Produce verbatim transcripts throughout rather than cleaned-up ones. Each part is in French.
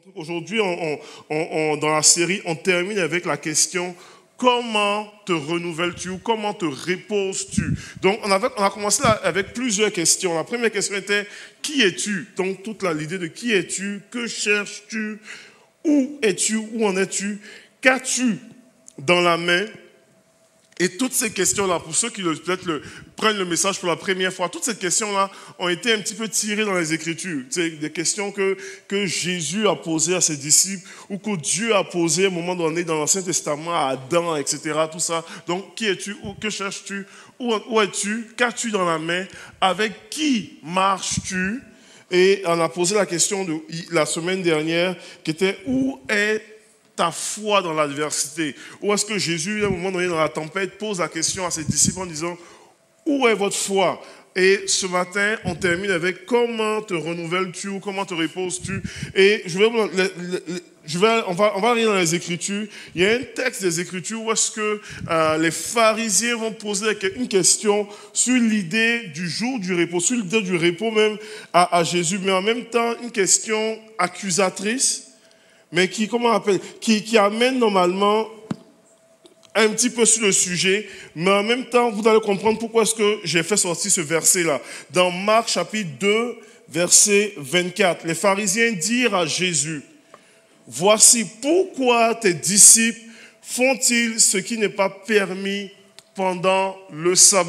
Aujourd'hui, on, on, on, dans la série, on termine avec la question « Comment te renouvelles-tu » ou « Comment te reposes-tu » Donc, on, avait, on a commencé là avec plusieurs questions. La première question était « Qui es-tu » Donc, toute l'idée de « Qui es-tu » ? Que cherches-tu ? Où es-tu ? Où en es-tu ? Qu'as-tu dans la main ? Et toutes ces questions-là, pour ceux qui peut-être le, prennent le message pour la première fois, toutes ces questions-là ont été un petit peu tirées dans les Écritures. C'est des questions que, que Jésus a posées à ses disciples ou que Dieu a posées à un moment donné dans l'Ancien Testament à Adam, et cetera. Tout ça. Donc, qui es-tu? Où, que cherches-tu? Où, où es-tu? Qu'as-tu dans la main? Avec qui marches-tu? Et on a posé la question de la semaine dernière qui était où est ta foi dans l'adversité? Où est-ce que Jésus, à un moment donné dans la tempête, pose la question à ses disciples en disant « Où est votre foi ?» Et ce matin, on termine avec « Comment te renouvelles-tu » ou « Comment te reposes-tu » Et je vais, je vais, on va, on va lire dans les Écritures. Il y a un texte des Écritures où est-ce que euh, les pharisiens vont poser une question sur l'idée du jour du repos, sur l'idée du repos même à, à Jésus, mais en même temps une question accusatrice, mais qui, comment on appelle, qui, qui amène normalement un petit peu sur le sujet, mais en même temps, vous allez comprendre pourquoi est-ce que j'ai fait sortir ce verset-là. Dans Marc chapitre deux, verset vingt-quatre, les pharisiens dirent à Jésus, « Voici pourquoi tes disciples font-ils ce qui n'est pas permis pendant le sabbat ?»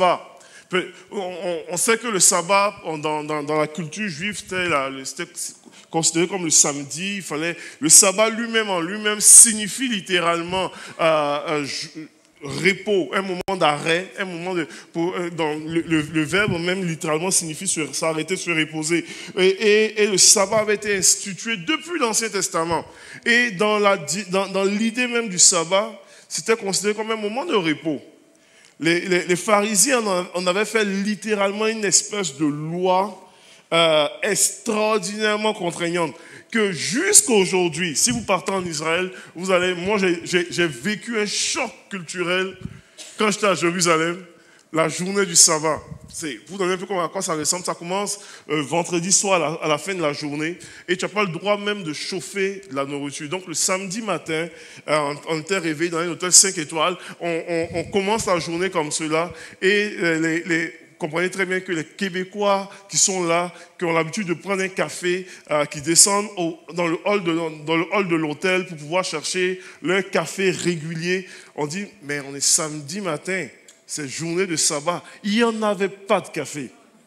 On sait que le sabbat, dans, dans, dans la culture juive, c'était considéré comme le samedi. Il fallait, le sabbat lui-même en lui-même signifie littéralement euh, euh, repos, un moment d'arrêt, un moment de, pour, euh, dans le, le, le verbe même littéralement signifie s'arrêter, se reposer. Et, et, et le sabbat avait été institué depuis l'Ancien Testament. Et dans, la, dans, dans l'idée même du sabbat, c'était considéré comme un moment de repos. Les, les, les pharisiens en avaient fait littéralement une espèce de loi euh, extraordinairement contraignante que jusqu'à aujourd'hui, si vous partez en Israël, vous allez, moi j'ai, j'ai, j'ai vécu un choc culturel quand j'étais à Jérusalem, la journée du sabbat. C'est, vous donnez un peu à quoi ça ressemble. Ça commence euh, vendredi soir à la, à la fin de la journée et tu n'as pas le droit même de chauffer la nourriture. Donc le samedi matin, euh, on était réveillé dans un hôtel cinq étoiles. On, on, on commence la journée comme cela et euh, les, les comprenez très bien que les Québécois qui sont là, qui ont l'habitude de prendre un café, euh, qui descendent au, dans le hall de, dans le hall de l'hôtel pour pouvoir chercher leur café régulier. On dit, mais on est samedi matin. Ces journées de sabbat, il n'y en avait pas de café.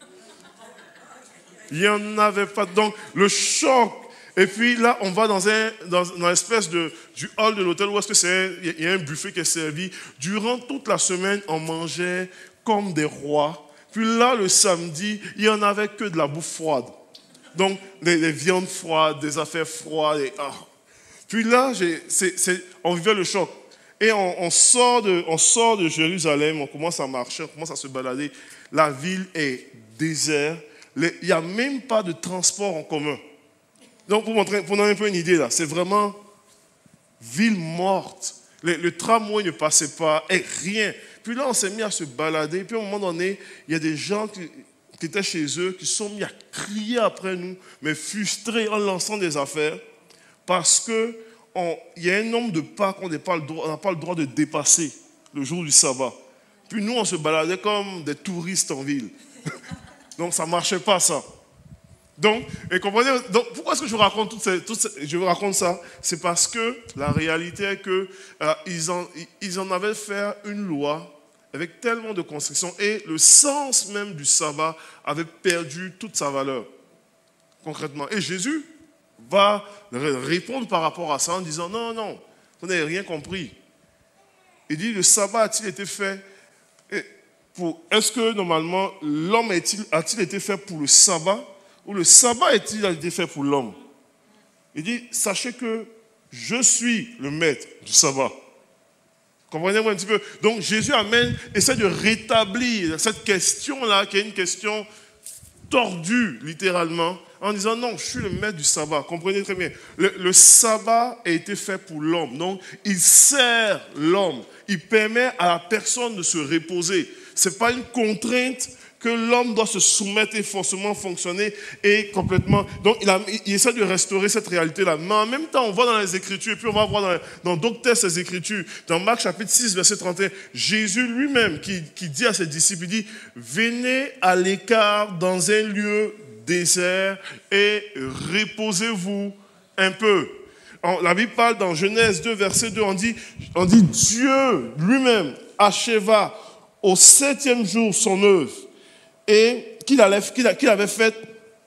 Il n'y en avait pas. Donc, le choc. Et puis là, on va dans un dans, dans l'espèce de du hall de l'hôtel où est-ce que c'est il y a un buffet qui est servi. Durant toute la semaine, on mangeait comme des rois. Puis là, le samedi, il n'y en avait que de la bouffe froide. Donc, des, des viandes froides, des affaires froides. Et, ah. Puis là, j'ai, c'est, c'est, on vivait le choc. Et on, on, sort de, on sort de Jérusalem, on commence à marcher, on commence à se balader. La ville est déserte. Il n'y a même pas de transport en commun. Donc, pour montrer, pour donner un peu une idée, là, c'est vraiment ville morte. Le, le tramway ne passait pas, et rien. Puis là, on s'est mis à se balader. Puis à un moment donné, il y a des gens qui, qui étaient chez eux, qui sont mis à crier après nous, mais frustrés en lançant des affaires, parce que il y a un nombre de pas qu'on n'a pas, pas le droit de dépasser le jour du sabbat. Puis nous, on se baladait comme des touristes en ville. Donc, ça ne marchait pas, ça. Donc, et comprenez, donc, pourquoi est-ce que je vous raconte, toutes ces, toutes ces, je vous raconte ça? C'est parce que la réalité est qu'ils euh, en, ils en avaient fait une loi avec tellement de constrictions et le sens même du sabbat avait perdu toute sa valeur, concrètement. Et Jésus va répondre par rapport à ça en disant non, non, vous n'avez rien compris. Il dit le sabbat a-t-il été fait pour. Est-ce que normalement l'homme a-t-il, a-t-il été fait pour le sabbat ou le sabbat a-t-il été fait pour l'homme? Il dit sachez que je suis le maître du sabbat. Comprenez-moi un petit peu. Donc Jésus amène, essaie de rétablir cette question-là qui est une question tordue littéralement. En disant non, je suis le maître du sabbat. Comprenez très bien. Le, le sabbat a été fait pour l'homme. Donc, il sert l'homme. Il permet à la personne de se reposer. Ce n'est pas une contrainte que l'homme doit se soumettre et forcément fonctionner et complètement. Donc, il, a, il essaie de restaurer cette réalité-là. Mais en même temps, on voit dans les Écritures, et puis on va voir dans d'autres textes les Écritures, dans Marc chapitre six, verset trente et un, Jésus lui-même qui, qui dit à ses disciples, il dit, venez à l'écart dans un lieu désert et reposez-vous un peu. La Bible parle dans Genèse deux, verset deux, on dit, on dit Dieu lui-même acheva au septième jour son œuvre et qu'il qu'il avait faite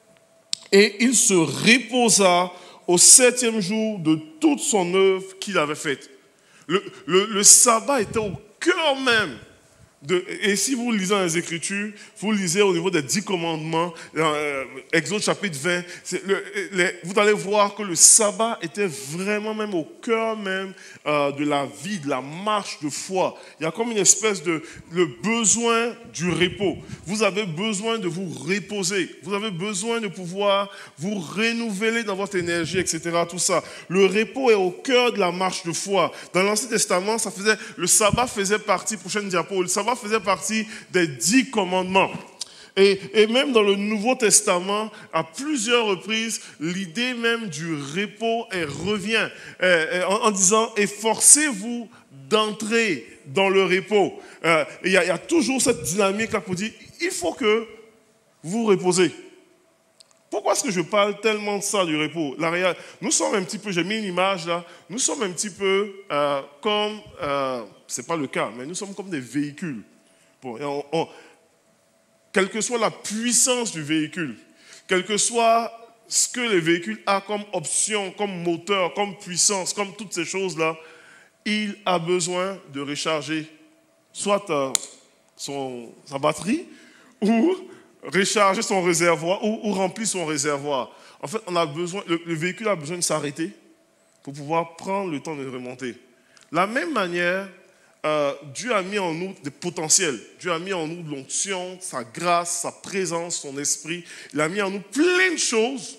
et il se reposa au septième jour de toute son œuvre qu'il avait faite. Le, le, le sabbat était au cœur même. De, et si vous lisez dans les Écritures, vous lisez au niveau des dix commandements, euh, Exode chapitre vingt, le, les, vous allez voir que le sabbat était vraiment même au cœur même euh, de la vie, de la marche de foi. Il y a comme une espèce de le besoin du repos. Vous avez besoin de vous reposer. Vous avez besoin de pouvoir vous renouveler dans votre énergie, et cetera. Tout ça. Le repos est au cœur de la marche de foi. Dans l'Ancien Testament, ça faisait, le sabbat faisait partie, prochaine diapo, le sabbat faisait partie des dix commandements. Et, et même dans le Nouveau Testament, à plusieurs reprises, l'idée même du repos elle revient euh, en, en disant « efforcez-vous d'entrer dans le repos euh, ». Il y, y a toujours cette dynamique-là pour dire « il faut que vous reposez ». Pourquoi est-ce que je parle tellement de ça, du repos? La réal... Nous sommes un petit peu, j'ai mis une image là, nous sommes un petit peu euh, comme, euh, ce n'est pas le cas, mais nous sommes comme des véhicules. Bon, et on, on, quelle que soit la puissance du véhicule, quel que soit ce que le véhicule a comme option, comme moteur, comme puissance, comme toutes ces choses-là, il a besoin de recharger soit euh, son, sa batterie ou recharger son réservoir ou, ou remplir son réservoir. En fait, on a besoin, le, le véhicule a besoin de s'arrêter pour pouvoir prendre le temps de remonter. De la même manière, euh, Dieu a mis en nous des potentiels. Dieu a mis en nous de l'onction, sa grâce, sa présence, son esprit. Il a mis en nous plein de choses.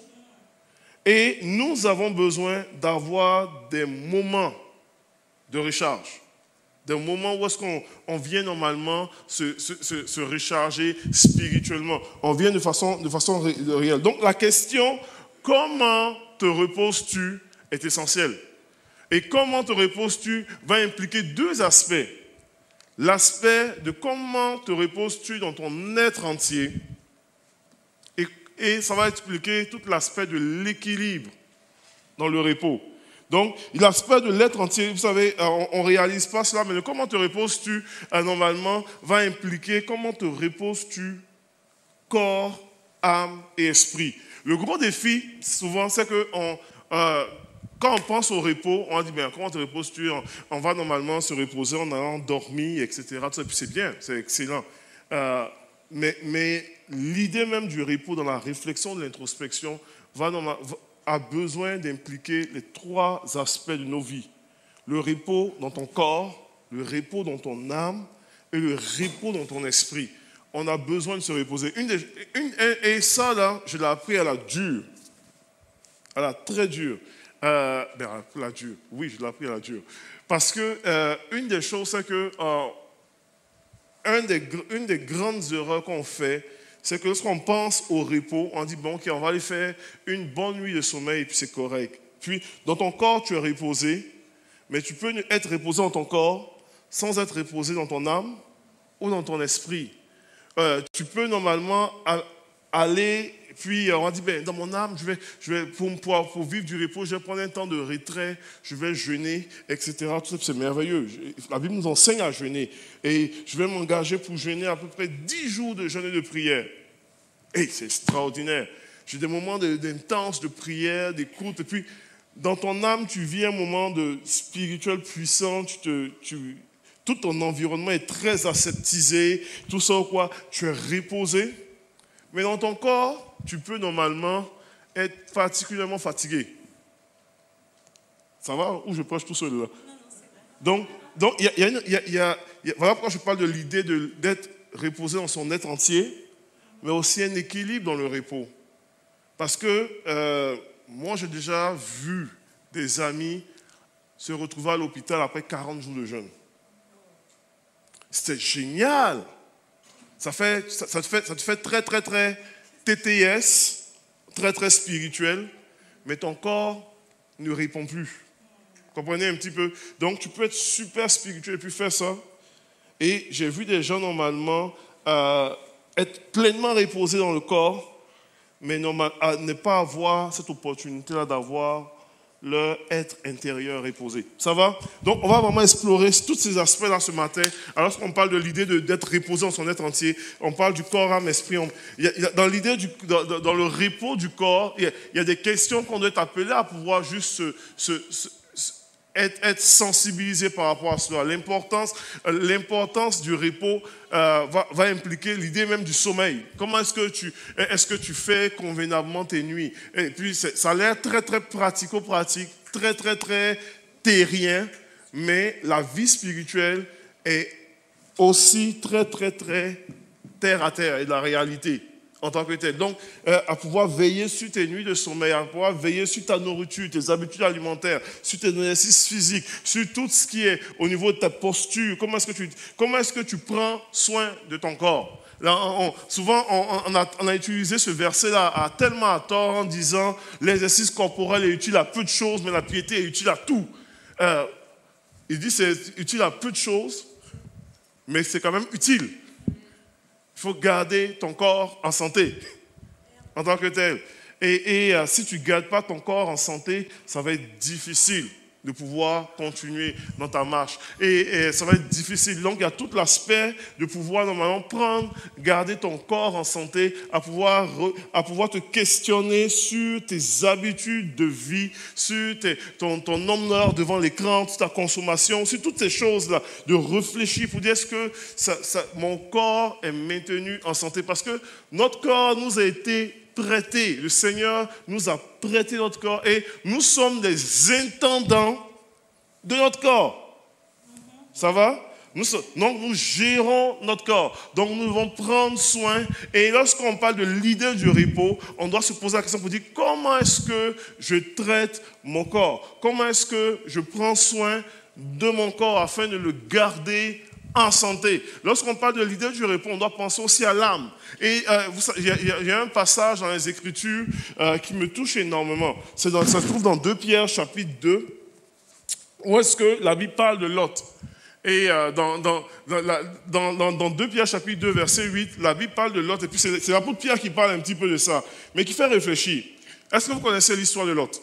Et nous avons besoin d'avoir des moments de recharge. Des moments où est-ce qu'on on vient normalement se, se, se, se recharger spirituellement. On vient de façon, de façon ré, de réelle. Donc la question, comment te reposes-tu, est essentielle. Et comment te reposes-tu va impliquer deux aspects. L'aspect de comment te reposes-tu dans ton être entier. Et, et ça va expliquer tout l'aspect de l'équilibre dans le repos. Donc, l'aspect de l'être entier, vous savez, on ne réalise pas cela, mais le comment te reposes-tu, euh, normalement, va impliquer comment te reposes-tu, corps, âme et esprit. Le gros défi, souvent, c'est que on, euh, quand on pense au repos, on dit, bien, comment te reposes-tu? on, on va normalement se reposer en allant dormir, et cetera. Et puis c'est bien, c'est excellent. Euh, mais mais l'idée même du repos dans la réflexion de l'introspection va normalement... a besoin d'impliquer les trois aspects de nos vies. Le repos dans ton corps, le repos dans ton âme et le repos dans ton esprit. On a besoin de se reposer. Une des, une, et ça, là, je l'ai appris à la dure. À la très dure. Euh, ben, à la dure. Oui, je l'ai appris à la dure. Parce que euh, une des choses, c'est que euh, un des, une des grandes erreurs qu'on fait, c'est que lorsqu'on pense au repos, on dit, bon, ok, on va aller faire une bonne nuit de sommeil et puis c'est correct. Puis, dans ton corps, tu es reposé, mais tu peux être reposé dans ton corps sans être reposé dans ton âme ou dans ton esprit. Euh, tu peux normalement aller, puis on va dire, ben, dans mon âme, je vais, je vais, pour, pour, pour vivre du repos, je vais prendre un temps de retrait, je vais jeûner, et cetera. Tout ça, c'est merveilleux. La Bible nous enseigne à jeûner. Et je vais m'engager pour jeûner à peu près dix jours de jeûne et de prière. Et c'est extraordinaire. J'ai des moments d'intense de, de prière, d'écoute. Et puis, dans ton âme, tu vis un moment de spirituel puissant. Tu te, tu, tout ton environnement est très aseptisé. Tout ça, quoi, tu es reposé. Mais dans ton corps, tu peux normalement être particulièrement fatigué. Ça va? Ou je prêche tout seul là? Donc, donc y a, y a une, y a, y a, y a, voilà pourquoi je parle de l'idée d'être reposé dans son être entier, mais aussi un équilibre dans le repos. Parce que euh, moi, j'ai déjà vu des amis se retrouver à l'hôpital après quarante jours de jeûne. C'était génial. Ça, fait, ça, ça, te fait, ça te fait très, très, très T T S, très, très spirituel, mais ton corps ne répond plus. Vous comprenez un petit peu? Donc, tu peux être super spirituel et puis faire ça. Et j'ai vu des gens, normalement, euh, être pleinement reposés dans le corps, mais normal, à ne pas avoir cette opportunité-là d'avoir leur être intérieur reposé. Ça va? Donc, on va vraiment explorer tous ces aspects-là ce matin. Alors qu'on parle de l'idée de, d'être reposé en son être entier, on parle du corps, âme, esprit. On, il y a, il y a, dans l'idée du, dans, dans le repos du corps, il y a, il y a des questions qu'on doit être appelés à pouvoir juste se, se, se Être, être sensibilisé par rapport à cela. L'importance, l'importance du repos euh, va, va impliquer l'idée même du sommeil. Comment est-ce que tu, est-ce que tu fais convenablement tes nuits? Et puis, ça a l'air très, très pratico-pratique, très, très, très terrien, mais la vie spirituelle est aussi très, très, très terre à terre et de la réalité. En tant que tel. Donc, euh, à pouvoir veiller sur tes nuits de sommeil, à pouvoir veiller sur ta nourriture, tes habitudes alimentaires, sur tes exercices physiques, sur tout ce qui est au niveau de ta posture. Comment est-ce que tu, comment est-ce que tu prends soin de ton corps? Là, on, souvent, on, on, a, on a utilisé ce verset-là à, tellement à tort en disant l'exercice corporel est utile à peu de choses, mais la piété est utile à tout. Euh, il dit c'est utile à peu de choses, mais c'est quand même utile. Il faut garder ton corps en santé, en tant que tel. Et, et euh, si tu ne gardes pas ton corps en santé, ça va être difficile de pouvoir continuer dans ta marche. Et, et ça va être difficile. Donc, il y a tout l'aspect de pouvoir normalement prendre, garder ton corps en santé, à pouvoir, à pouvoir te questionner sur tes habitudes de vie, sur tes, ton, ton nombre devant l'écran, sur ta consommation, sur toutes ces choses-là, de réfléchir pour dire est-ce que ça, ça, mon corps est maintenu en santé? Parce que notre corps nous a été prêté. Le Seigneur nous a prêté notre corps et nous sommes des intendants de notre corps. Ça va? Nous sommes, donc nous gérons notre corps. Donc nous devons prendre soin. Et lorsqu'on parle de l'idée du repos, on doit se poser la question pour dire comment est-ce que je traite mon corps? Comment est-ce que je prends soin de mon corps afin de le garder en santé? Lorsqu'on parle de l'idée du repos, on doit penser aussi à l'âme. Et euh, il y, y a un passage dans les Écritures euh, qui me touche énormément. C'est dans, ça se trouve dans deux Pierre, chapitre deux, où est-ce que la Bible parle de Lot. Et euh, dans, dans, dans, la, dans, dans, dans deux Pierre, chapitre deux, verset huit, la Bible parle de Lot. Et puis c'est, c'est l'apôtre Pierre qui parle un petit peu de ça, mais qui fait réfléchir. Est-ce que vous connaissez l'histoire de Lot?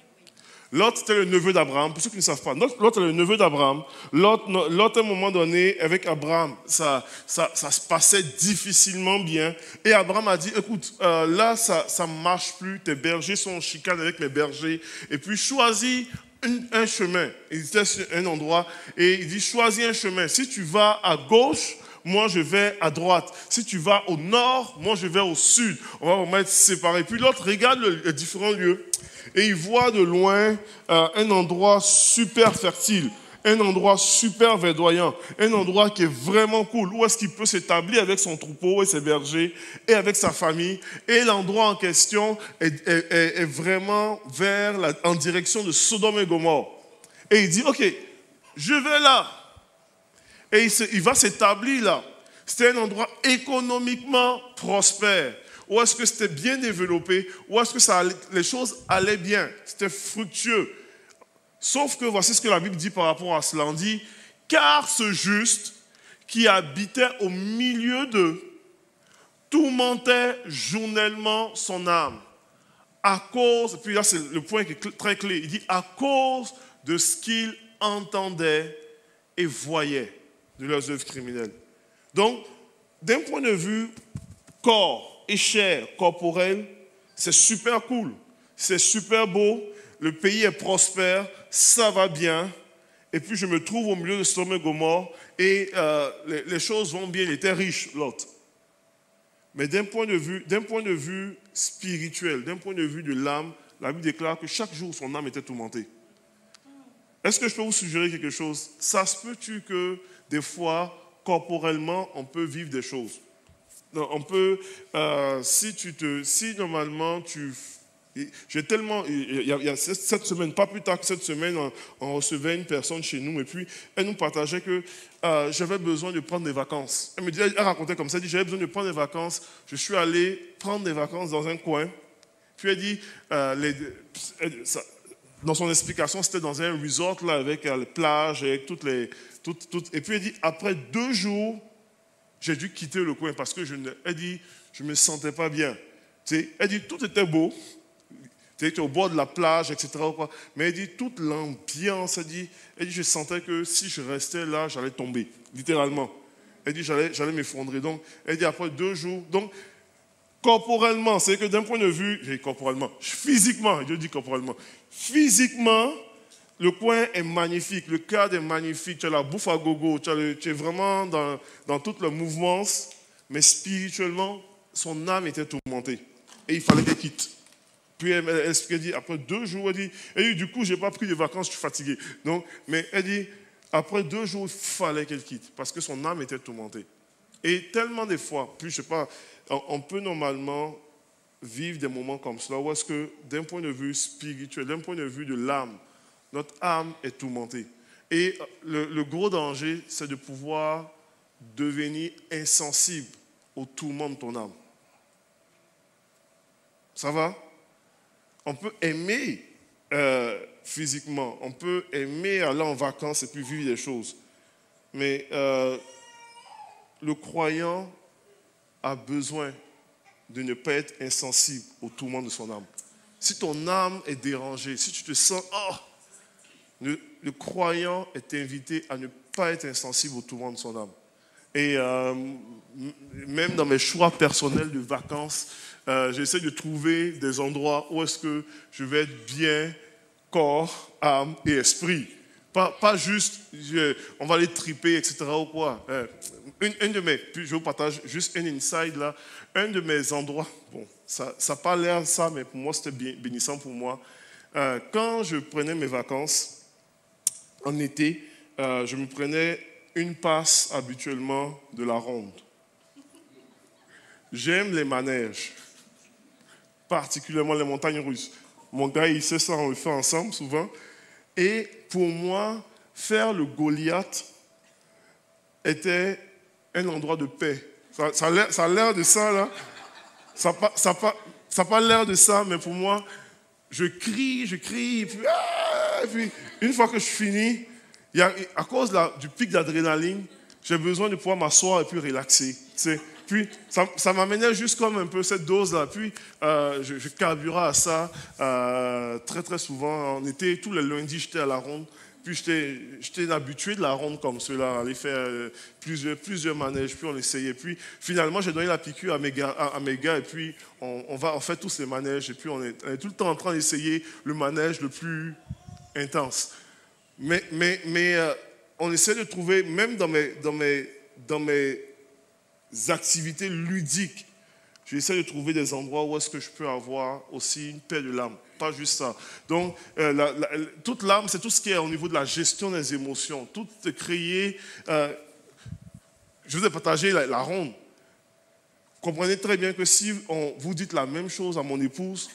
Lot était le neveu d'Abraham. Pour ceux qui ne savent pas, Lot est le neveu d'Abraham. Lot, Lot, à un moment donné, avec Abraham, ça, ça, ça se passait difficilement bien. Et Abraham a dit, écoute, euh, là, ça ne marche plus. Tes bergers sont en chicane avec mes bergers. Et puis, choisis un, un chemin. Il était sur un endroit. Et il dit, choisis un chemin. Si tu vas à gauche, moi je vais à droite. Si tu vas au nord, moi je vais au sud. On va vraiment être séparés. Puis l'autre regarde le, les différents lieux et il voit de loin euh, un endroit super fertile, un endroit super verdoyant, un endroit qui est vraiment cool, où est-ce qu'il peut s'établir avec son troupeau et ses bergers et avec sa famille. Et l'endroit en question est, est, est, est vraiment vers la, en direction de Sodome et Gomorrhe. Et il dit, ok, je vais là. Et il, se, il va s'établir là. C'était un endroit économiquement prospère. Où est-ce que c'était bien développé? Où est-ce que ça allait, les choses allaient bien? C'était fructueux. Sauf que voici ce que la Bible dit par rapport à cela. On dit, car ce juste qui habitait au milieu d'eux tourmentait journellement son âme. À cause, puis là c'est le point qui est très clé, il dit à cause de ce qu'il entendait et voyait de leurs œuvres criminelles. Donc, d'un point de vue corps et chair corporelle, c'est super cool, c'est super beau, le pays est prospère, ça va bien, et puis je me trouve au milieu de Sodome et Gomorrhe, et euh, les, les choses vont bien, il était riche, Lot. Mais d'un point de vue, d'un point de vue spirituel, d'un point de vue de l'âme, la Bible déclare que chaque jour son âme était tourmentée. Est-ce que je peux vous suggérer quelque chose? Ça se peut-tu que des fois, corporellement, on peut vivre des choses? Non, on peut, euh, si, tu te, si normalement tu J'ai tellement, il y, a, il y a cette semaine, pas plus tard que cette semaine, on, on recevait une personne chez nous et puis elle nous partageait que euh, j'avais besoin de prendre des vacances. Elle me disait, elle racontait comme ça, elle dit j'avais besoin de prendre des vacances. Je suis allé prendre des vacances dans un coin. Puis elle dit, euh, les, ça, dans son explication, c'était dans un resort là avec euh, les plages, avec toutes les, toutes, toutes. Et puis elle dit après deux jours, j'ai dû quitter le coin parce que je ne, elle dit, je me sentais pas bien. Tu sais, elle dit tout était beau. Tu étais au bord de la plage, et cetera. Mais elle dit, toute l'ambiance, elle dit, elle dit, je sentais que si je restais là, j'allais tomber, littéralement. Elle dit, j'allais, j'allais m'effondrer. Donc, elle dit, après deux jours, donc, corporellement, c'est que d'un point de vue, j'ai dit corporellement, physiquement, je dis corporellement, physiquement, le coin est magnifique, le cadre est magnifique, tu as la bouffe à gogo, tu, as le, tu es vraiment dans, dans toute la mouvance, mais spirituellement, son âme était tourmentée. Et il fallait qu'elle quitte. Puis elle, elle, elle, elle dit, après deux jours, elle dit, elle dit du coup, je n'ai pas pris de vacances, je suis fatigué. Donc, mais elle dit, après deux jours, il fallait qu'elle quitte, parce que son âme était tourmentée. Et tellement de fois, puis je sais pas, on, on peut normalement vivre des moments comme cela, où est-ce que, d'un point de vue spirituel, d'un point de vue de l'âme, notre âme est tourmentée. Et le, le gros danger, c'est de pouvoir devenir insensible au tourment de ton âme. Ça va? On peut aimer euh, physiquement, on peut aimer aller en vacances et puis vivre des choses. Mais euh, le croyant a besoin de ne pas être insensible au tourment de son âme. Si ton âme est dérangée, si tu te sens, oh, le, le croyant est invité à ne pas être insensible au tourment de son âme. Et euh, même dans mes choix personnels de vacances, euh, j'essaie de trouver des endroits où est-ce que je vais être bien, corps, âme et esprit. Pas, pas juste, je, on va aller triper, et cetera ou quoi. Euh, une, une de mes, puis je vous partage juste un inside là. Un de mes endroits, bon, ça n'a pas l'air de ça, mais pour moi c'était bien, bénissant pour moi. Euh, quand je prenais mes vacances en été, euh, je me prenais une passe habituellement de la ronde. J'aime les manèges, particulièrement les montagnes russes. Mon gars, il sait ça, on le fait ensemble souvent. Et pour moi, faire le Goliath était un endroit de paix. Ça, ça, a, l'air, ça a l'air de ça, là. Ça n'a pas, ça pas, ça pas l'air de ça, mais pour moi, je crie, je crie, et puis, ah, et puis une fois que je finis, il y a, à cause de la, du pic d'adrénaline, j'ai besoin de pouvoir m'asseoir et puis relaxer. Tu sais. Puis ça, ça m'amenait juste comme un peu cette dose-là. Puis euh, je, je carburais à ça euh, très très souvent. En été, tous les lundis, j'étais à la ronde. Puis j'étais, j'étais habitué de la ronde comme cela, aller faire euh, plusieurs, plusieurs manèges. Puis on essayait. Puis finalement, j'ai donné la piqûre à mes gars, à, à mes gars et puis on, on va on fait tous les manèges. Et puis on est, on est tout le temps en train d'essayer le manège le plus intense. Mais, mais, mais euh, on essaie de trouver, même dans mes, dans mes, dans mes activités ludiques, j'essaie de trouver des endroits où est-ce que je peux avoir aussi une paix de l'âme. Pas juste ça. Donc, euh, la, la, toute l'âme, c'est tout ce qui est au niveau de la gestion des émotions. Tout créer... Euh, je vous ai partagé la, la ronde. Vous comprenez très bien que si on, vous dites la même chose à mon épouse,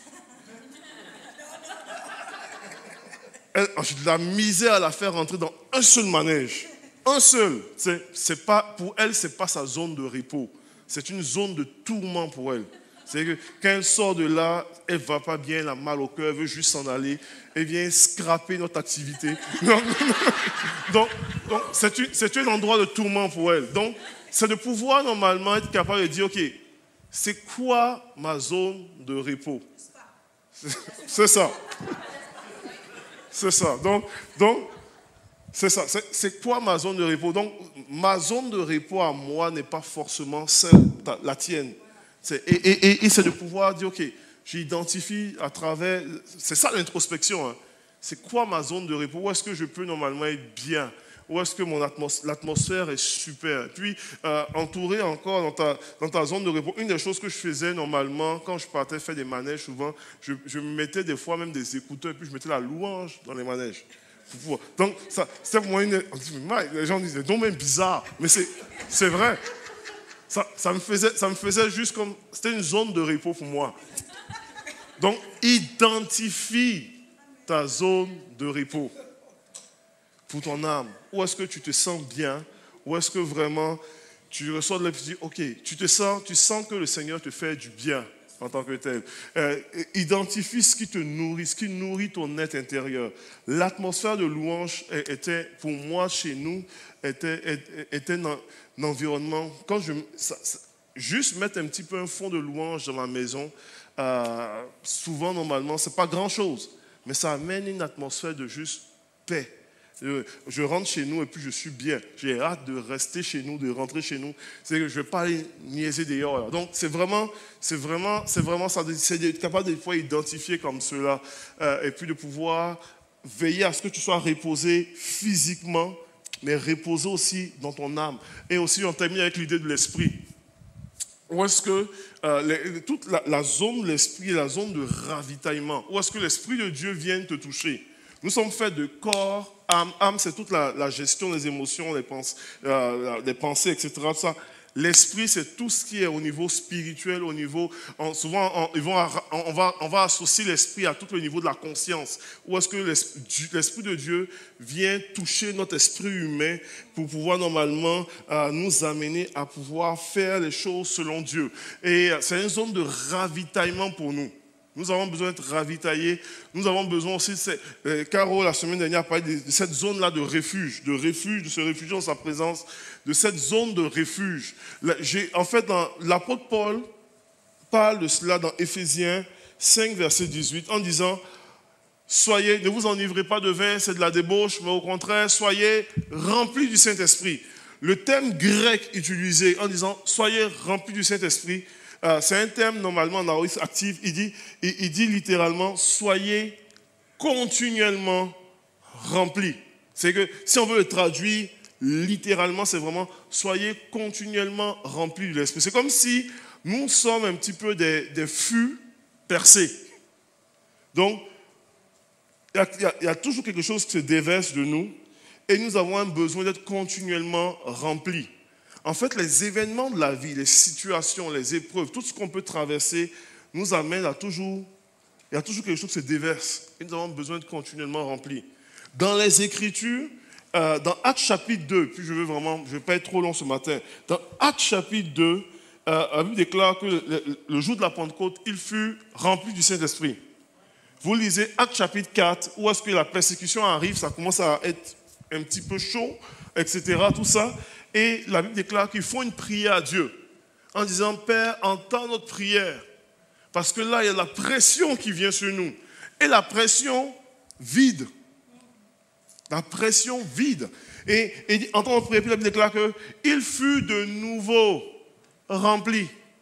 j'ai de la misère à la faire rentrer dans un seul manège. Un seul. C'est, c'est pas, pour elle, ce n'est pas sa zone de repos. C'est une zone de tourment pour elle. C'est que quand elle sort de là, elle ne va pas bien, elle a mal au cœur, elle veut juste s'en aller. Elle vient scraper notre activité. donc, donc, donc c'est, une, c'est un endroit de tourment pour elle. Donc, c'est de pouvoir normalement être capable de dire, OK, c'est quoi ma zone de repos? C'est ça. C'est ça. Donc, donc c'est ça. C'est, c'est quoi ma zone de repos? Donc, ma zone de repos à moi n'est pas forcément celle, la tienne. C'est, et, et, et, et c'est de pouvoir dire, OK, j'identifie à travers... C'est ça l'introspection. Hein. C'est quoi ma zone de repos? Où est-ce que je peux normalement être bien? Où est-ce que mon atmos- l'atmosphère est super? Et puis, euh, entouré encore dans ta, dans ta zone de repos, une des choses que je faisais normalement, quand je partais faire des manèges, souvent, je, je me mettais des fois même des écouteurs, et puis je mettais la louange dans les manèges. Donc, ça, c'était pour moi une... Les gens disaient, non, même bizarre, mais c'est, c'est vrai. Ça, ça, me faisait, ça me faisait juste comme... C'était une zone de repos pour moi. Donc, identifie ta zone de repos pour ton âme. Où est-ce que tu te sens bien? Où est-ce que vraiment tu ressors de là et tu dis, ok, tu te sens, tu sens que le Seigneur te fait du bien en tant que tel. Euh, identifie ce qui te nourrit, ce qui nourrit ton être intérieur. L'atmosphère de louange était, pour moi, chez nous, était, était un, un environnement. Quand je, ça, ça, juste mettre un petit peu un fond de louange dans ma maison, euh, souvent, normalement, ce n'est pas grand-chose, mais ça amène une atmosphère de juste paix. Je rentre chez nous et puis je suis bien. J'ai hâte de rester chez nous, de rentrer chez nous. C'est que je ne vais pas aller niaiser dehors. Là. Donc, c'est vraiment, c'est vraiment, c'est vraiment ça. C'est d'être capable de fois identifier comme cela. Euh, et puis de pouvoir veiller à ce que tu sois reposé physiquement, mais reposé aussi dans ton âme. Et aussi, on termine avec l'idée de l'esprit. Où est-ce que euh, les, toute la, la zone de l'esprit est la zone de ravitaillement. Où est-ce que l'esprit de Dieu vient te toucher? Nous sommes faits de corps, âme. Âme, c'est toute la, la gestion des émotions, des, pens, euh, des pensées, et cetera. Ça. L'esprit, c'est tout ce qui est au niveau spirituel, au niveau... On, souvent, on, ils vont, on, va, on va associer l'esprit à tout le niveau de la conscience. Où est-ce que l'esprit, l'esprit de Dieu vient toucher notre esprit humain pour pouvoir normalement euh, nous amener à pouvoir faire les choses selon Dieu. Et c'est une zone de ravitaillement pour nous. Nous avons besoin d'être ravitaillés. Nous avons besoin aussi, de, euh, Caro, la semaine dernière, a parlé de, de cette zone-là de refuge, de refuge, de se réfugier en sa présence, de cette zone de refuge. Là, j'ai, en fait, dans, l'apôtre Paul parle de cela dans Éphésiens cinq, verset dix-huit, en disant, soyez, ne vous enivrez pas de vin, c'est de la débauche, mais au contraire, soyez remplis du Saint-Esprit. Le terme grec utilisé en disant, soyez remplis du Saint-Esprit, Euh, c'est un terme normalement en aoriste active. Il dit, il, il dit littéralement soyez continuellement remplis. C'est que si on veut le traduire littéralement, c'est vraiment soyez continuellement remplis de l'esprit. C'est comme si nous sommes un petit peu des, des fûts percés. Donc, il y, a, il y a toujours quelque chose qui se déverse de nous et nous avons un besoin d'être continuellement remplis. En fait, les événements de la vie, les situations, les épreuves, tout ce qu'on peut traverser nous amène à toujours, il y a toujours quelque chose qui se déverse. Et nous avons besoin de continuellement remplir. Dans les Écritures, euh, dans Actes chapitre deux, puis je veux vraiment, je ne vais pas être trop long ce matin, dans Actes chapitre deux, euh, la Bible déclare que le, le, le jour de la Pentecôte, il fut rempli du Saint-Esprit. Vous lisez Actes chapitre quatre, où est-ce que la persécution arrive, ça commence à être un petit peu chaud, et cetera, tout ça. Et la Bible déclare qu'il faut une prière à Dieu en disant, Père, entends notre prière. Parce que là, il y a la pression qui vient sur nous. Et la pression vide. La pression vide. Et, et entends notre prière, puis la Bible déclare qu'il fut de nouveau rempli.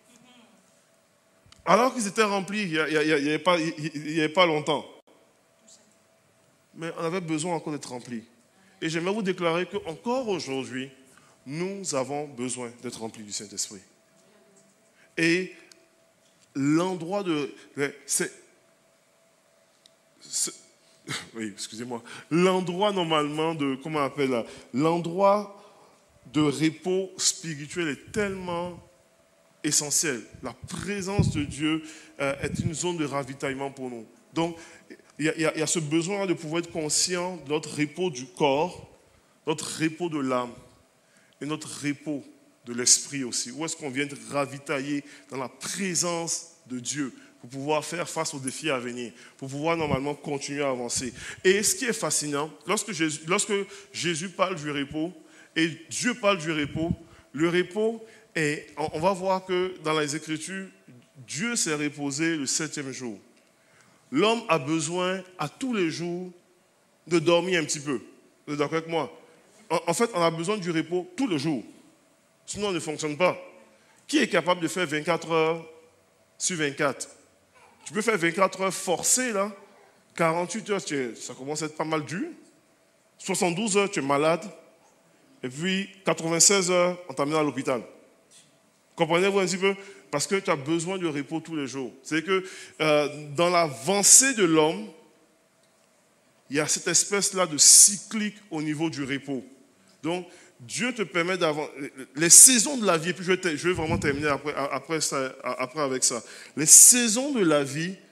Alors qu'ils étaient remplis il n'y avait pas, pas longtemps. Mais on avait besoin encore d'être remplis. Et j'aimerais vous déclarer qu'encore aujourd'hui, nous avons besoin d'être remplis du Saint-Esprit. Et l'endroit de... C'est, c'est, oui, excusez-moi. L'endroit normalement de... Comment on appelle là? L'endroit de repos spirituel est tellement essentiel. La présence de Dieu euh, est une zone de ravitaillement pour nous. Donc, il y, y, y a ce besoin de pouvoir être conscient de notre repos du corps, notre repos de l'âme, et notre repos de l'esprit aussi. Où est-ce qu'on vient de ravitailler dans la présence de Dieu pour pouvoir faire face aux défis à venir, pour pouvoir normalement continuer à avancer. Et ce qui est fascinant, lorsque Jésus, lorsque Jésus parle du repos et Dieu parle du repos, le repos, est, on va voir que dans les Écritures, Dieu s'est reposé le septième jour. L'homme a besoin à tous les jours de dormir un petit peu. Vous êtes d'accord avec moi? En fait, on a besoin du repos tous les jours. Sinon, on ne fonctionne pas. Qui est capable de faire vingt-quatre heures sur vingt-quatre? Tu peux faire vingt-quatre heures forcées, là. quarante-huit heures, ça commence à être pas mal dur. soixante-douze heures, tu es malade. Et puis, quatre-vingt-seize heures, on t'amène à l'hôpital. Comprenez-vous un petit peu? Parce que tu as besoin de repos tous les jours. C'est que euh, dans l'avancée de l'homme, il y a cette espèce-là de cyclique au niveau du repos. Donc, Dieu te permet d'avoir les saisons de la vie, et puis je vais, je vais vraiment terminer après, après, ça, après avec ça. Les saisons de la vie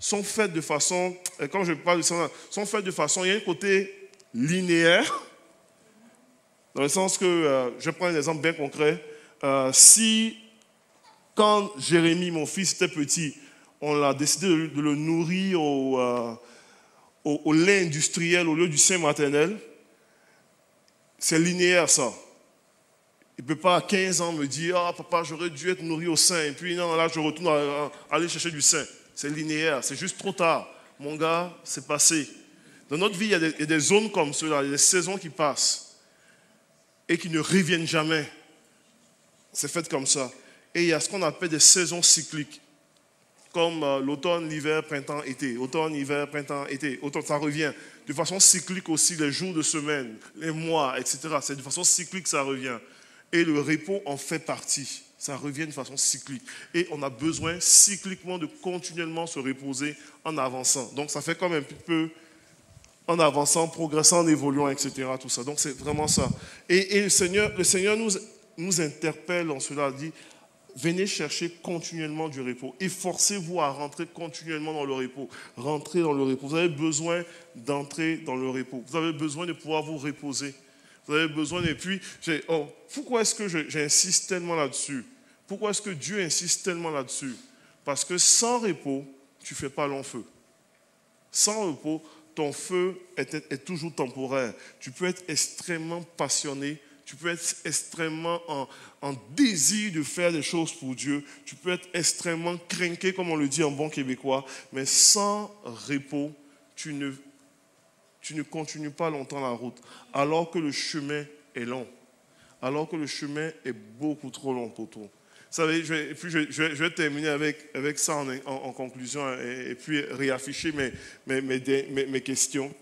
sont faites de façon, quand je parle de ça, sont faites de façon, il y a un côté linéaire, dans le sens que, euh, je prends un exemple bien concret, euh, si quand Jérémie, mon fils, était petit, on a décidé de, de le nourrir au, euh, au, au lait industriel au lieu du sein maternel, c'est linéaire ça. Il ne peut pas à quinze ans me dire « Ah, papa, j'aurais dû être nourri au sein. » Et puis non, là, je retourne à, à aller chercher du sein. C'est linéaire, c'est juste trop tard. Mon gars, c'est passé. Dans notre vie, il y a des, il y a des zones comme cela, il y a des saisons qui passent et qui ne reviennent jamais. C'est fait comme ça. Et il y a ce qu'on appelle des saisons cycliques, comme euh, l'automne, l'hiver, printemps, été. Automne, hiver, printemps, été. Automne, ça revient. De façon cyclique aussi, les jours de semaine, les mois, et cetera. C'est de façon cyclique que ça revient. Et le repos en fait partie. Ça revient de façon cyclique. Et on a besoin cycliquement de continuellement se reposer en avançant. Donc ça fait comme un petit peu en avançant, progressant, en évoluant, et cetera. Tout ça. Donc c'est vraiment ça. Et, et le Seigneur, le Seigneur nous, nous interpelle en cela, dit, venez chercher continuellement du repos. Efforcez-vous à rentrer continuellement dans le repos. Rentrez dans le repos. Vous avez besoin d'entrer dans le repos. Vous avez besoin de pouvoir vous reposer. Vous avez besoin, et puis, oh, pourquoi est-ce que j'insiste tellement là-dessus? Pourquoi est-ce que Dieu insiste tellement là-dessus? Parce que sans repos, tu ne fais pas long feu. Sans repos, ton feu est, est toujours temporaire. Tu peux être extrêmement passionné, tu peux être extrêmement en, en désir de faire des choses pour Dieu, tu peux être extrêmement crinqué, comme on le dit en bon québécois, mais sans repos, tu ne Tu ne continues pas longtemps la route, alors que le chemin est long, alors que le chemin est beaucoup trop long pour toi. Vous savez, je vais, et puis je, je, vais, je vais terminer avec, avec ça en, en, en conclusion et, et puis réafficher mes, mes, mes, mes, mes questions.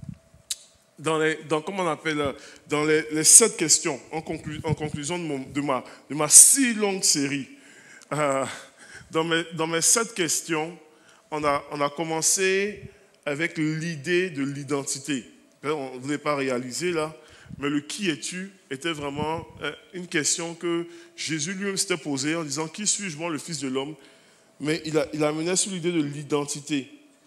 Dans, les, dans, comment on appelle, dans les, les sept questions, en, conclu, en conclusion de, mon, de, ma, de ma si longue série, euh, dans, mes, dans mes sept questions, on a, on a commencé avec l'idée de l'identité. On ne voulait pas réaliser là, mais le qui es-tu était vraiment une question que Jésus lui-même s'était posée en disant qui suis-je, moi, le Fils de l'homme? Mais il, a, il amenait sur l'idée de l'identité.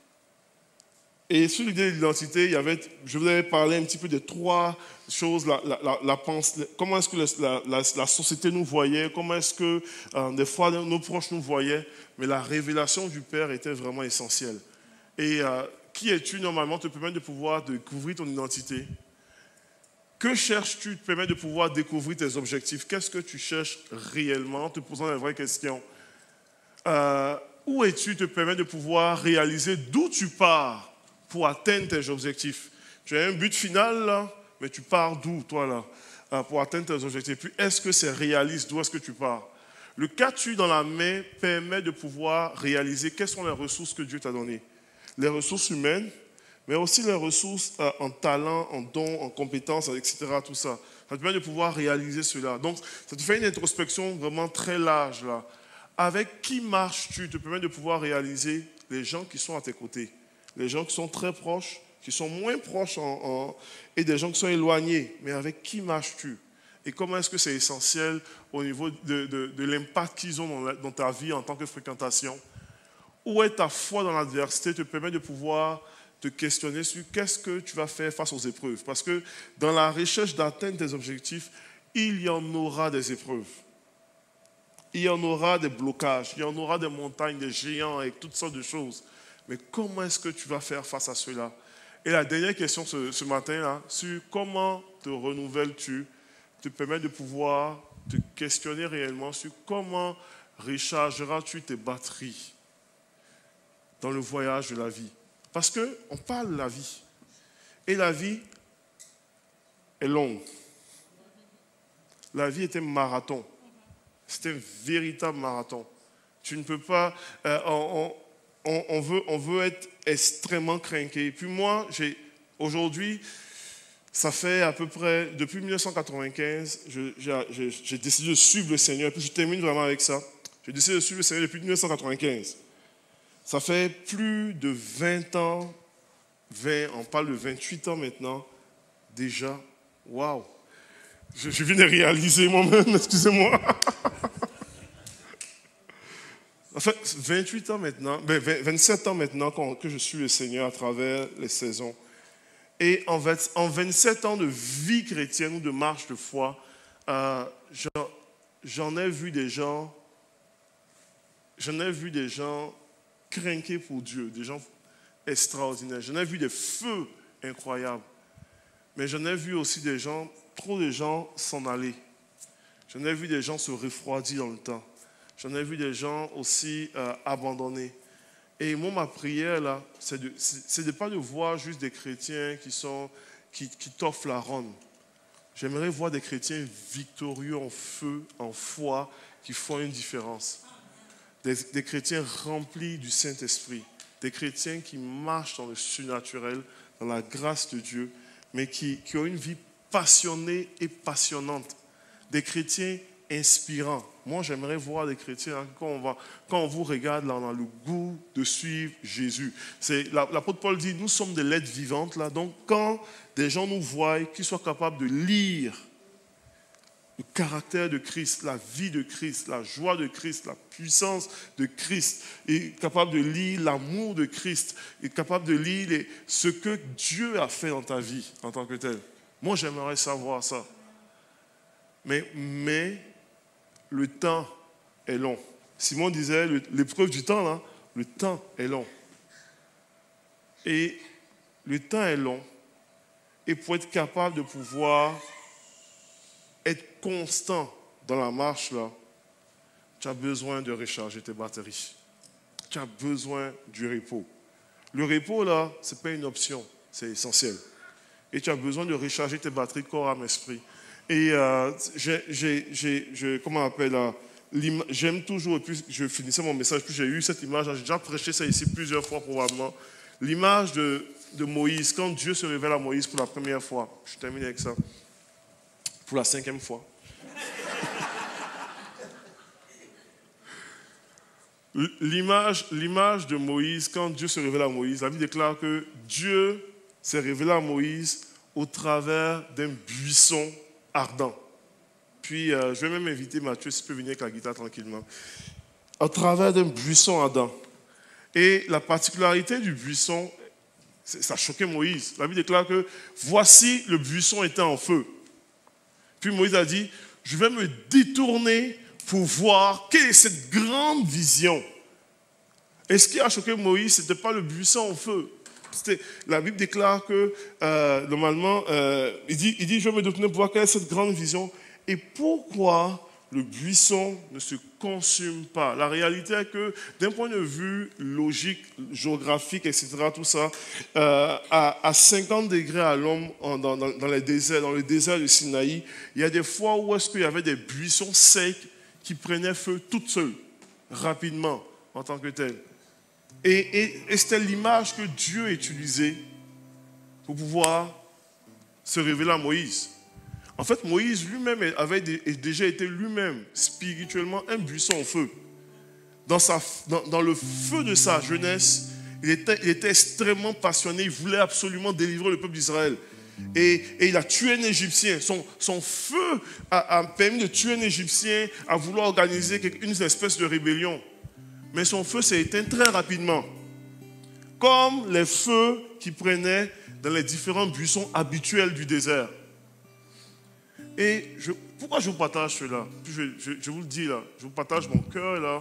Et sur l'idée de l'identité, il y avait, je vous avais parlé un petit peu de trois choses, la, la, la, la pensée, comment est-ce que la, la, la société nous voyait, comment est-ce que euh, des fois nos proches nous voyaient, mais la révélation du Père était vraiment essentielle. Et euh, qui es-tu normalement te permet de pouvoir découvrir ton identité. Que cherches-tu te permet de pouvoir découvrir tes objectifs. Qu'est-ce que tu cherches réellement en te posant les vraies questions. Euh, où es-tu te permet de pouvoir réaliser d'où tu pars pour atteindre tes objectifs. Tu as un but final là, mais tu pars d'où toi là pour atteindre tes objectifs. Puis est-ce que c'est réaliste, d'où est-ce que tu pars. Le qu'as-tu dans la main permet de pouvoir réaliser quelles sont les ressources que Dieu t'a données. Les ressources humaines, mais aussi les ressources euh, en talent, en dons, en compétences, et cetera. Tout ça. Ça te permet de pouvoir réaliser cela. Donc, ça te fait une introspection vraiment très large là. Avec qui marches-tu te permet de pouvoir réaliser les gens qui sont à tes côtés. Les gens qui sont très proches, qui sont moins proches, en, en, et des gens qui sont éloignés. Mais avec qui marches-tu? Et comment est-ce que c'est essentiel au niveau de, de, de l'impact qu'ils ont dans, la, dans ta vie en tant que fréquentation? Où est ta foi dans l'adversité te permet de pouvoir te questionner sur qu'est-ce que tu vas faire face aux épreuves. Parce que dans la recherche d'atteindre tes objectifs, il y en aura des épreuves. Il y en aura des blocages, il y en aura des montagnes, des géants et toutes sortes de choses. Mais comment est-ce que tu vas faire face à cela? Et la dernière question ce, ce matin-là, sur comment te renouvelles-tu, te permet de pouvoir te questionner réellement sur comment rechargeras-tu tes batteries dans le voyage de la vie. Parce qu'on parle de la vie. Et la vie est longue. La vie est un marathon. C'est un véritable marathon. Tu ne peux pas... Euh, on, on, on, veut, on veut être extrêmement craqué. Puis moi, j'ai, aujourd'hui, ça fait à peu près... Depuis mille neuf cent quatre-vingt-quinze, je, j'ai, j'ai décidé de suivre le Seigneur. Et puis je termine vraiment avec ça. J'ai décidé de suivre le Seigneur depuis mille neuf cent quatre-vingt-quinze. Ça fait plus de vingt ans, vingt, on parle de vingt-huit ans maintenant, déjà. Waouh! Je, je viens de réaliser moi-même, excusez-moi. En fait, vingt-huit ans maintenant, ben vingt-sept ans maintenant que je suis le Seigneur à travers les saisons. Et en vingt-sept ans de vie chrétienne ou de marche de foi, euh, j'en ai vu des gens, j'en ai vu des gens craquer pour Dieu, des gens extraordinaires. J'en ai vu des feux incroyables. Mais j'en ai vu aussi des gens, trop de gens s'en aller. J'en ai vu des gens se refroidir dans le temps. J'en ai vu des gens aussi euh, abandonnés. Et moi, ma prière, là, c'est de, c'est de pas de voir juste des chrétiens qui, sont, qui, qui t'offrent la ronde. J'aimerais voir des chrétiens victorieux en feu, en foi, qui font une différence. Des, des chrétiens remplis du Saint-Esprit. Des chrétiens qui marchent dans le surnaturel, dans la grâce de Dieu, mais qui, qui ont une vie passionnée et passionnante. Des chrétiens inspirants. Moi, j'aimerais voir des chrétiens, hein, quand, on va, quand on vous regarde, là, on a le goût de suivre Jésus. C'est, l'apôtre Paul dit, nous sommes des lettres vivantes, là, donc quand des gens nous voient, qu'ils soient capables de lire le caractère de Christ, la vie de Christ, la joie de Christ, la puissance de Christ, et capable de lire l'amour de Christ, et capable de lire les, ce que Dieu a fait dans ta vie en tant que tel. Moi, j'aimerais savoir ça. Mais, mais le temps est long. Simon disait, l'épreuve du temps, là, le temps est long. Et le temps est long. Et pour être capable de pouvoir être constant dans la marche, là, tu as besoin de recharger tes batteries. Tu as besoin du repos. Le repos, là, ce n'est pas une option, c'est essentiel. Et tu as besoin de recharger tes batteries corps, âme, esprit. Et euh, j'ai, j'ai, j'ai, je, comment on appelle là, j'aime toujours, et puis je finissais mon message, puis j'ai eu cette image, j'ai déjà prêché ça ici plusieurs fois probablement, l'image de, de Moïse, quand Dieu se révèle à Moïse pour la première fois. Je termine avec ça. Pour la cinquième fois. L'image, l'image de Moïse, quand Dieu se révèle à Moïse, la Bible déclare que Dieu s'est révélé à Moïse au travers d'un buisson ardent. Puis, euh, je vais même inviter Mathieu, s'il peut venir avec la guitare tranquillement. Au travers d'un buisson ardent. Et la particularité du buisson, ça choquait Moïse. La Bible déclare que voici le buisson était en feu. Puis Moïse a dit, je vais me détourner pour voir quelle est cette grande vision. Et ce qui a choqué Moïse, ce n'était pas le buisson en feu. C'était, la Bible déclare que, euh, normalement, euh, il, dit, il dit, je vais me détourner pour voir quelle est cette grande vision. Et pourquoi le buisson ne se consume pas? La réalité est que, d'un point de vue logique, géographique, et cetera, tout ça, euh, à, à cinquante degrés à l'ombre dans, dans, dans les déserts, dans le désert de Sinaï, il y a des fois où est-ce qu'il y avait des buissons secs qui prenaient feu toutes seules, rapidement, en tant que tels. Et, et, et c'était l'image que Dieu utilisait pour pouvoir se révéler à Moïse. En fait, Moïse lui-même avait déjà été lui-même spirituellement un buisson en feu. Dans, sa, dans, dans le feu de sa jeunesse, il était, il était extrêmement passionné, il voulait absolument délivrer le peuple d'Israël. Et, et il a tué un Égyptien. Son, son feu a, a permis de tuer un Égyptien, à vouloir organiser une espèce de rébellion. Mais son feu s'est éteint très rapidement. Comme les feux qui prenaient dans les différents buissons habituels du désert. Et je, pourquoi je vous partage cela? je, je, je vous le dis là, je vous partage mon cœur là.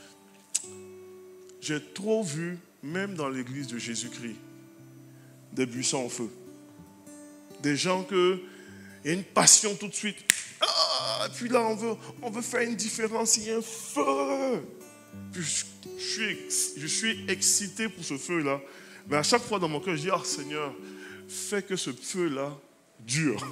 J'ai trop vu, même dans l'église de Jésus-Christ, des buissons en feu. Des gens que, il y a une passion tout de suite. Ah, puis là, on veut, on veut faire une différence, il y a un feu. Puis je, je, suis, je suis excité pour ce feu-là. Mais à chaque fois dans mon cœur, je dis, ah oh, Seigneur, fais que ce feu-là dure.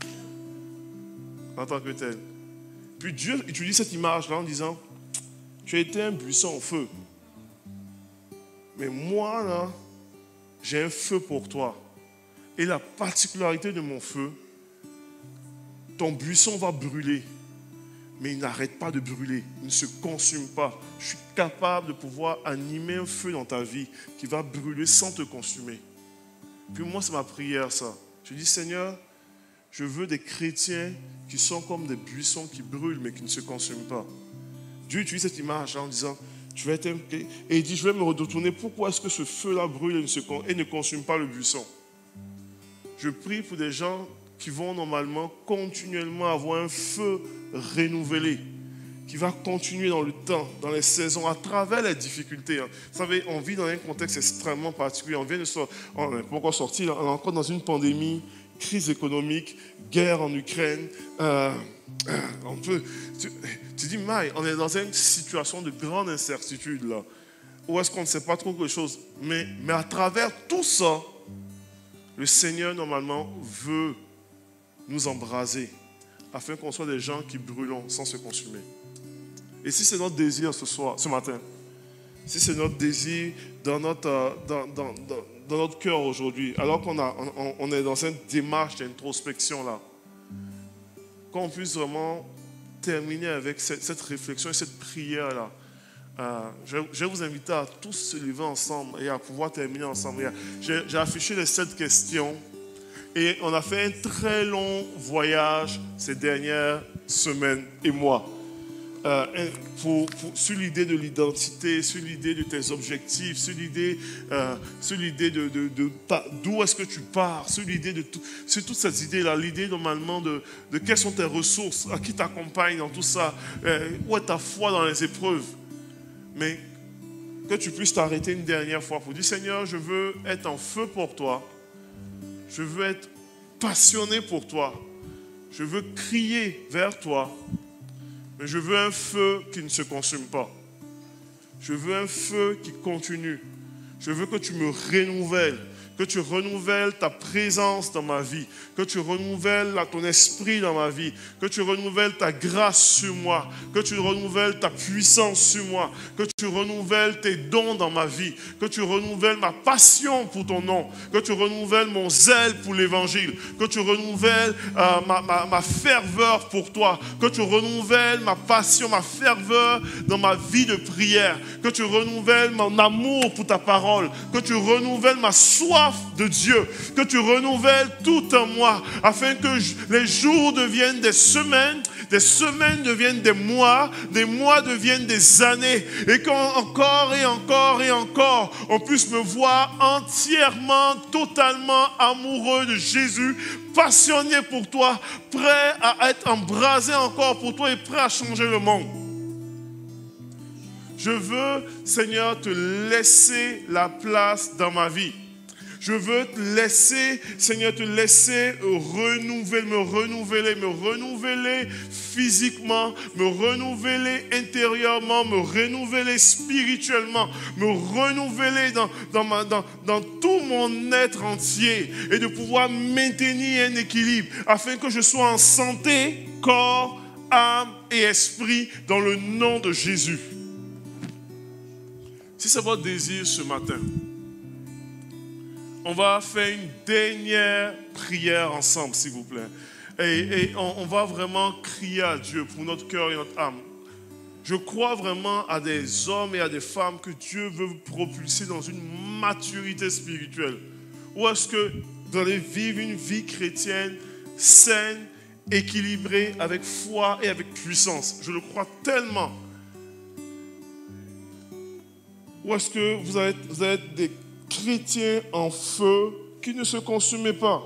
En tant que tel. Puis Dieu utilise cette image-là en disant, tu as été un buisson en feu. Mais moi, là, j'ai un feu pour toi. Et la particularité de mon feu, ton buisson va brûler. Mais il n'arrête pas de brûler. Il ne se consume pas. Je suis capable de pouvoir animer un feu dans ta vie qui va brûler sans te consumer. Puis moi, c'est ma prière, ça. Je dis, Seigneur, je veux des chrétiens qui sont comme des buissons qui brûlent mais qui ne se consument pas. Dieu utilise cette image en disant, Tu vas être impliqué. Et il dit, je vais me retourner. Pourquoi est-ce que ce feu-là brûle et ne, se, et ne consume pas le buisson? Je prie pour des gens qui vont normalement continuellement avoir un feu renouvelé, qui va continuer dans le temps, dans les saisons, à travers les difficultés. Vous savez, on vit dans un contexte extrêmement particulier. On vient de sortir, on n'est pas encore sorti, on est encore dans une pandémie, crise économique, guerre en Ukraine. Euh, euh, on peut, tu, tu dis, Maï, on est dans une situation de grande incertitude là, où est-ce qu'on ne sait pas trop quelque chose. Mais, mais à travers tout ça, le Seigneur, normalement, veut nous embraser afin qu'on soit des gens qui brûlons sans se consumer. Et si c'est notre désir ce soir, ce matin, si c'est notre désir dans notre, dans, dans, dans, dans notre cœur aujourd'hui, alors qu'on a, on, on est dans une démarche d'introspection là, qu'on puisse vraiment terminer avec cette, cette réflexion et cette prière là. Euh, je, je vais vous inviter à tous se lever ensemble et à pouvoir terminer ensemble. J'ai, j'ai affiché les sept questions et on a fait un très long voyage ces dernières semaines et mois euh, pour, pour, sur l'idée de l'identité, sur l'idée de tes objectifs, sur l'idée, euh, sur l'idée de, de, de, de d'où est-ce que tu pars, sur l'idée de tout, sur toutes ces idées-là, l'idée normalement de, de quelles sont tes ressources, à qui t'accompagne dans tout ça, euh, où est ta foi dans les épreuves. Mais que tu puisses t'arrêter une dernière fois pour dire, Seigneur, je veux être en feu pour toi. Je veux être passionné pour toi. Je veux crier vers toi. Mais je veux un feu qui ne se consume pas. Je veux un feu qui continue. Je veux que tu me renouvelles. Que tu renouvelles ta présence dans ma vie, que tu renouvelles ton esprit dans ma vie, que tu renouvelles ta grâce sur moi, que tu renouvelles ta puissance sur moi, que tu renouvelles tes dons dans ma vie, que tu renouvelles ma passion pour ton nom, que tu renouvelles mon zèle pour l'évangile, que tu renouvelles euh, ma, ma, ma ferveur pour toi, que tu renouvelles ma passion, ma ferveur dans ma vie de prière, que tu renouvelles mon amour pour ta parole, que tu renouvelles ma soif de Dieu, que tu renouvelles tout en moi, afin que les jours deviennent des semaines, des semaines deviennent des mois, des mois deviennent des années, et qu'encore et encore et encore, on puisse me voir entièrement, totalement amoureux de Jésus, passionné pour toi, prêt à être embrasé encore pour toi et prêt à changer le monde. Je veux, Seigneur, te laisser la place dans ma vie. Je veux te laisser, Seigneur, te laisser renouveler, me renouveler, me renouveler physiquement, me renouveler intérieurement, me renouveler spirituellement, me renouveler dans, dans, ma, dans, dans tout mon être entier et de pouvoir maintenir un équilibre afin que je sois en santé, corps, âme et esprit dans le nom de Jésus. Si c'est votre désir ce matin, on va faire une dernière prière ensemble, s'il vous plaît. Et, et on, on va vraiment crier à Dieu pour notre cœur et notre âme. Je crois vraiment à des hommes et à des femmes que Dieu veut vous propulser dans une maturité spirituelle. Où est-ce que vous allez vivre une vie chrétienne saine, équilibrée, avec foi et avec puissance. Je le crois tellement. Ou est-ce que vous allez, vous allez être des chrétiens en feu qui ne se consumaient pas?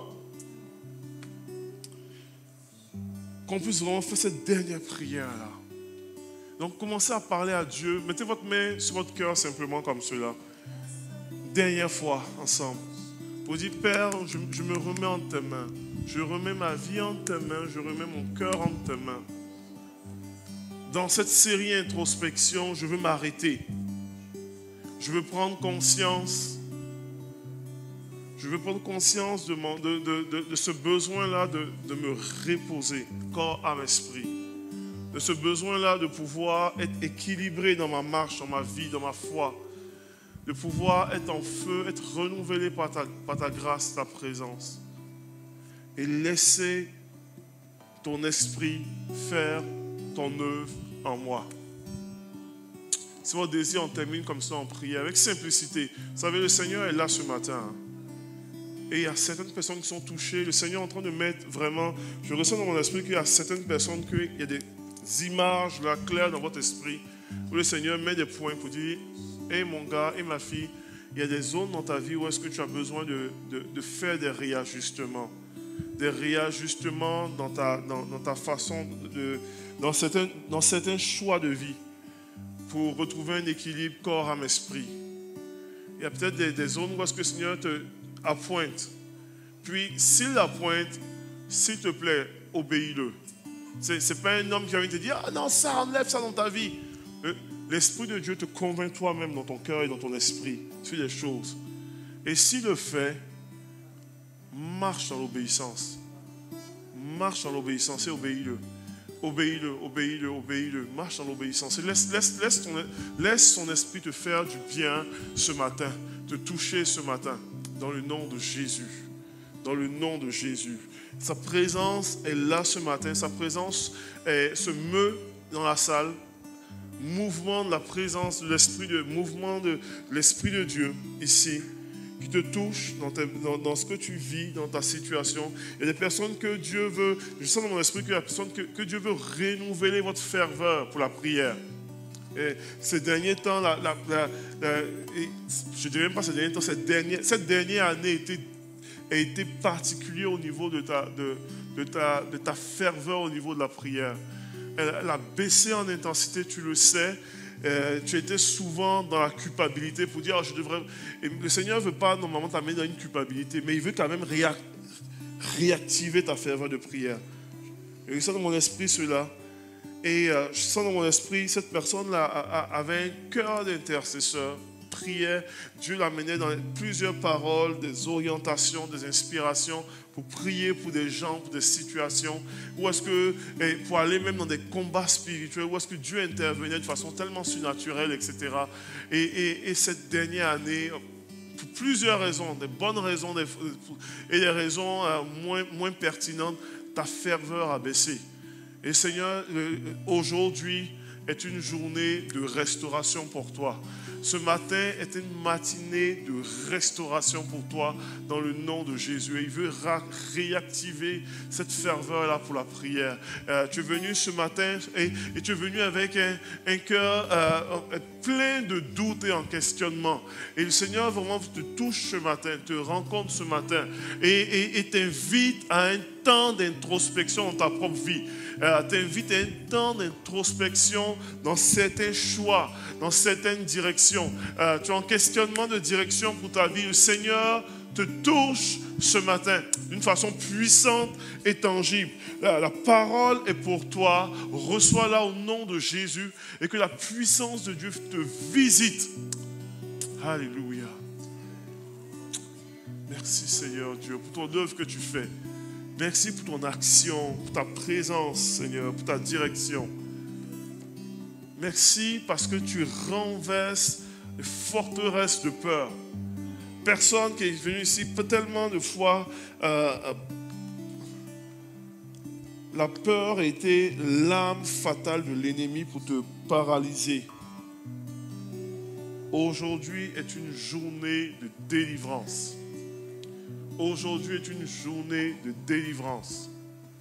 Qu'on puisse vraiment faire cette dernière prière-là. Donc, commencez à parler à Dieu. Mettez votre main sur votre cœur simplement comme cela. Dernière fois, ensemble. Pour dire, Père, je, je me remets en tes mains. Je remets ma vie en tes mains. Je remets mon cœur en tes mains. Dans cette série introspection, je veux m'arrêter. Je veux prendre conscience. Je veux prendre conscience de, mon, de, de, de, de ce besoin-là de, de me reposer, corps, âme, esprit. De ce besoin-là de pouvoir être équilibré dans ma marche, dans ma vie, dans ma foi. De pouvoir être en feu, être renouvelé par ta, par ta grâce, ta présence. Et laisser ton esprit faire ton œuvre en moi. Si votre désir, on termine comme ça en prière, avec simplicité. Vous savez, le Seigneur est là ce matin. Et il y a certaines personnes qui sont touchées. Le Seigneur est en train de mettre vraiment... Je ressens dans mon esprit qu'il y a certaines personnes, qu'il y a des images là, claires dans votre esprit. où le Seigneur met des points pour dire, hé mon gars et ma fille, il y a des zones dans ta vie où est-ce que tu as besoin de, de, de faire des réajustements. Des réajustements dans ta, dans, dans ta façon, de, dans, certains, dans certains choix de vie pour retrouver un équilibre corps, âme, esprit. Il y a peut-être des, des zones où est-ce que le Seigneur te appointe. Puis, s'il appointe, s'il te plaît, obéis-le. Ce n'est pas un homme qui va te dire, ah non, ça, enlève ça dans ta vie. L'Esprit de Dieu te convainc toi-même dans ton cœur et dans ton esprit sur les choses. Et s'il le fait, marche dans l'obéissance. Marche dans l'obéissance et obéis-le. Obéis-le, obéis-le, obéis-le. Marche dans l'obéissance. Et laisse, laisse, laisse, ton, laisse son esprit te faire du bien ce matin, te toucher ce matin, dans le nom de Jésus. Dans le nom de Jésus. Sa présence est là ce matin. Sa présence est, se meut dans la salle. Mouvement de la présence de l'Esprit de mouvement de l'Esprit de Dieu ici, qui te touche dans, tes, dans, dans ce que tu vis, dans ta situation. Il y a des personnes que Dieu veut, je sens dans mon esprit qu'il y a des personnes que, que Dieu veut renouveler votre ferveur pour la prière. Et ces derniers temps, la, la, la, la, je ne dirais même pas ces derniers temps, cette dernière, cette dernière année a été, a été particulière au niveau de ta, de, de, ta, de ta ferveur au niveau de la prière. Elle a baissé en intensité, tu le sais. Euh, tu étais souvent dans la culpabilité pour dire, oh, je devrais... Et le Seigneur ne veut pas normalement t'amener dans une culpabilité, mais il veut quand même réac... réactiver ta ferveur de prière. Et je sens dans mon esprit cela. Et euh, je sens dans mon esprit, cette personne-là avait un cœur d'intercesseur, priait. Dieu l'amenait dans plusieurs paroles, des orientations, des inspirations, pour prier pour des gens, pour des situations, ou est-ce que, pour aller même dans des combats spirituels, où est-ce que Dieu intervenait de façon tellement surnaturelle, et cetera. Et, et, et cette dernière année, pour plusieurs raisons, des bonnes raisons des, et des raisons euh, moins, moins pertinentes, ta ferveur a baissé. Et Seigneur, aujourd'hui est une journée de restauration pour toi. Ce matin est une matinée de restauration pour toi dans le nom de Jésus. Et il veut réactiver cette ferveur-là pour la prière. Euh, tu es venu ce matin et, et tu es venu avec un, un cœur euh, plein de doutes et en questionnement. Et le Seigneur vraiment te touche ce matin, te rencontre ce matin et, et, et t'invite à un temps d'introspection dans ta propre vie. Euh, t'invite à un temps d'introspection dans certains choix, dans certaines directions. Euh, tu es en questionnement de direction pour ta vie. Le Seigneur te touche ce matin d'une façon puissante et tangible. La, la parole est pour toi. Reçois-la au nom de Jésus et que la puissance de Dieu te visite. Alléluia. Merci Seigneur Dieu pour ton œuvre que tu fais. Merci pour ton action, pour ta présence, Seigneur, pour ta direction. Merci parce que tu renverses les forteresses de peur. Personne qui est venu ici, tellement de fois, euh, la peur a été l'âme fatale de l'ennemi pour te paralyser. Aujourd'hui est une journée de délivrance. Aujourd'hui est une journée de délivrance.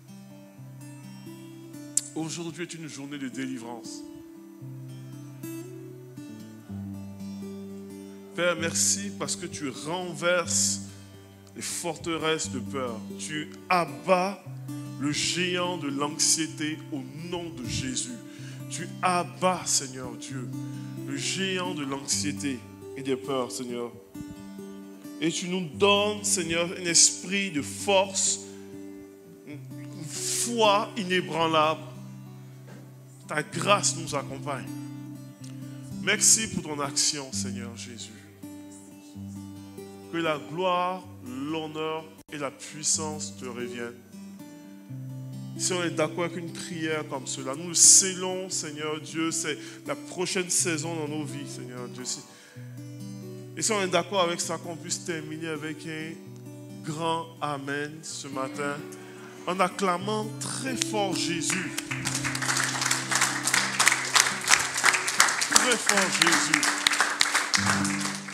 Aujourd'hui est une journée de délivrance. Père, merci parce que tu renverses les forteresses de peur. Tu abats le géant de l'anxiété au nom de Jésus. Tu abats, Seigneur Dieu, le géant de l'anxiété et des peurs, Seigneur. Et tu nous donnes, Seigneur, un esprit de force, une foi inébranlable. Ta grâce nous accompagne. Merci pour ton action, Seigneur Jésus. Que la gloire, l'honneur et la puissance te reviennent. Si on est d'accord avec une prière comme cela, nous le scellons, Seigneur Dieu, c'est la prochaine saison dans nos vies, Seigneur Dieu. Et si on est d'accord avec ça, qu'on puisse terminer avec un grand Amen ce matin, en acclamant très fort Jésus. Très fort Jésus.